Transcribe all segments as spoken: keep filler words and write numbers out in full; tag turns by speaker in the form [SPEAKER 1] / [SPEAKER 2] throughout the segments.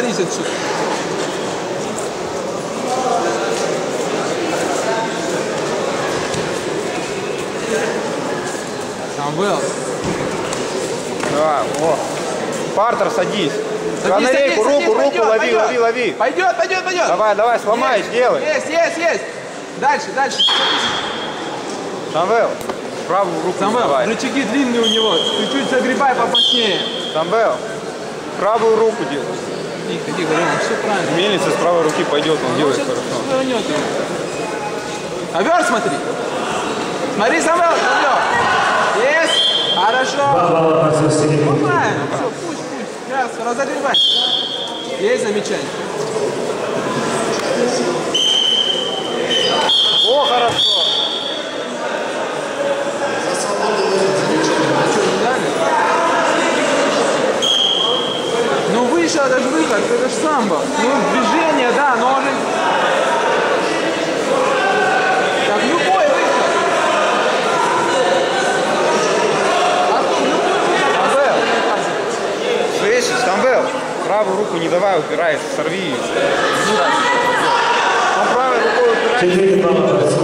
[SPEAKER 1] испарись отсюда. Самвел.
[SPEAKER 2] Да, вот. Партер, садись.
[SPEAKER 1] Садись,
[SPEAKER 2] На рейку,
[SPEAKER 1] садись,
[SPEAKER 2] руку,
[SPEAKER 1] садись,
[SPEAKER 2] руку,
[SPEAKER 1] пойдет,
[SPEAKER 2] лови,
[SPEAKER 1] пойдет.
[SPEAKER 2] лови, лови.
[SPEAKER 1] Пойдет, пойдет, пойдет.
[SPEAKER 2] Давай, давай, сломаешь,
[SPEAKER 1] Есть,
[SPEAKER 2] делай.
[SPEAKER 1] Есть, есть, есть. Дальше, дальше.
[SPEAKER 2] Самвел, правую руку
[SPEAKER 1] Самвел,
[SPEAKER 2] давай.
[SPEAKER 1] рычаги длинные у него. Чуть-чуть загребай попочнее.
[SPEAKER 2] Самвел, правую руку делай.
[SPEAKER 1] Тихо, тихо, Рома, все правильно.
[SPEAKER 2] Мельница с правой руки пойдет, он
[SPEAKER 1] Он
[SPEAKER 2] делает
[SPEAKER 1] сейчас
[SPEAKER 2] хорошо.
[SPEAKER 1] вернет его. Ковер смотри. Смотри, Самвел, ковер. Есть. Хорошо. Ну правильно, все, пусть, пусть. Сейчас, разогревай. Есть замечание.
[SPEAKER 2] О, хорошо.
[SPEAKER 1] Ну выше, это же выход, это же самбо. Ну движение, да, но он же... Как любой выход.
[SPEAKER 2] Самвел, слышишь, Самвел, правую руку не давай, упирается, сорви ее. Он правой рукой упирается.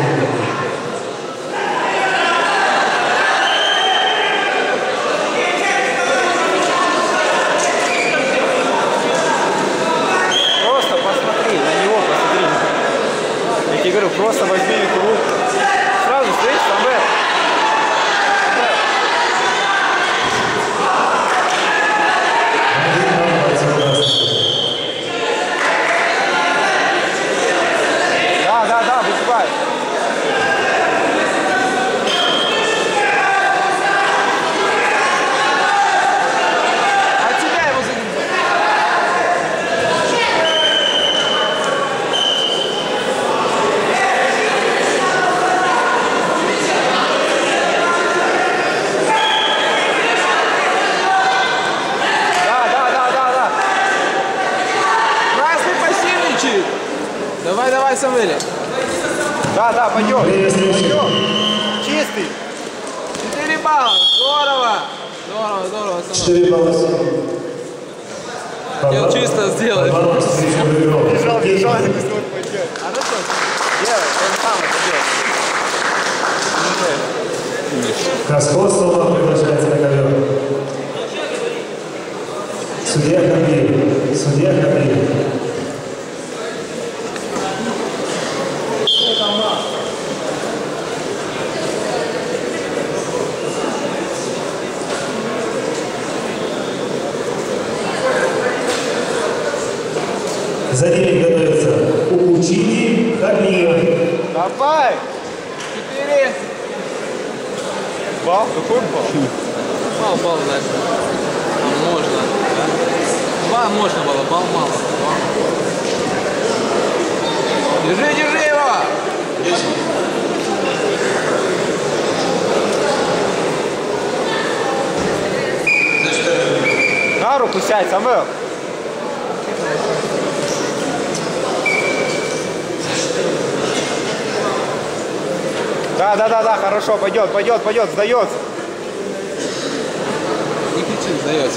[SPEAKER 2] Просто посмотри, на него посмотри. Я тебе говорю, просто возьми эту руку. Сразу встреч, Самвел. Да, да, да, выступай.
[SPEAKER 1] От тебя его загребай.
[SPEAKER 2] Да, да, да, да, да.
[SPEAKER 1] Красный посильничает. Давай, давай, Самвеле.
[SPEAKER 2] Да, да, пойдем. Пойдем. Чистый.
[SPEAKER 1] Четыре балла. Здорово. Здорово, здорово, Самвел.
[SPEAKER 3] четыре балла.
[SPEAKER 1] Хотел чисто сделать.
[SPEAKER 2] Бежал, бежал, не смог пойти.
[SPEAKER 1] Хорошо.
[SPEAKER 2] Делай, он сам это делает.
[SPEAKER 3] Каскосова приглашается на ковер. Судья Хамиев. Судья Хамиев. За ними готовится Укучини Хамиев.
[SPEAKER 2] Давай.
[SPEAKER 1] Четыре.
[SPEAKER 2] Бал? Какой бал?
[SPEAKER 1] Бал, бал дальше. А можно. Да? Два можно было, бал мало. Держи, держи его!
[SPEAKER 2] На руку сядь, Самвел. Да, да, да, да, хорошо, пойдет, пойдет, пойдет, сдается.
[SPEAKER 1] Не кричи, сдается.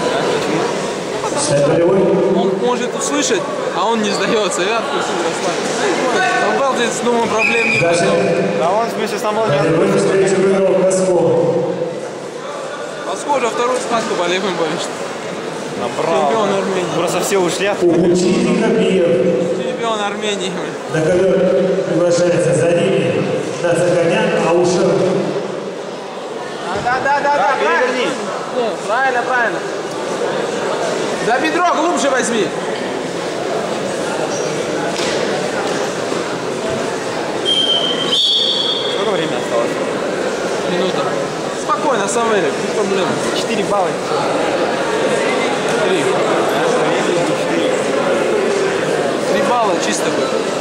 [SPEAKER 1] Он может услышать, а он не сдается. Я отпустил, расслабился. Он был здесь, думаю, проблем не будет.
[SPEAKER 2] Да он вместе со мной не
[SPEAKER 3] Волевой
[SPEAKER 2] отпустит.
[SPEAKER 3] встречу выиграл Касков.
[SPEAKER 1] Похоже, вторую схватку болевым борешь.
[SPEAKER 2] Направо.
[SPEAKER 1] Чемпион Армении.
[SPEAKER 2] Просто все ушли от
[SPEAKER 3] Укучини Хамиев.
[SPEAKER 1] Чемпион Армении.
[SPEAKER 3] На ковер приглашается за ними Нацаканян Аушев.
[SPEAKER 1] Да, да, да, да,
[SPEAKER 2] Да,
[SPEAKER 1] правильно.
[SPEAKER 2] переверни.
[SPEAKER 1] Ну, правильно, правильно. За бедро глубже возьми.
[SPEAKER 2] Сколько времени осталось?
[SPEAKER 1] Минута. Спокойно, Самвеле, без проблем.
[SPEAKER 2] Четыре балла.
[SPEAKER 1] Три. Три балла чисто будет.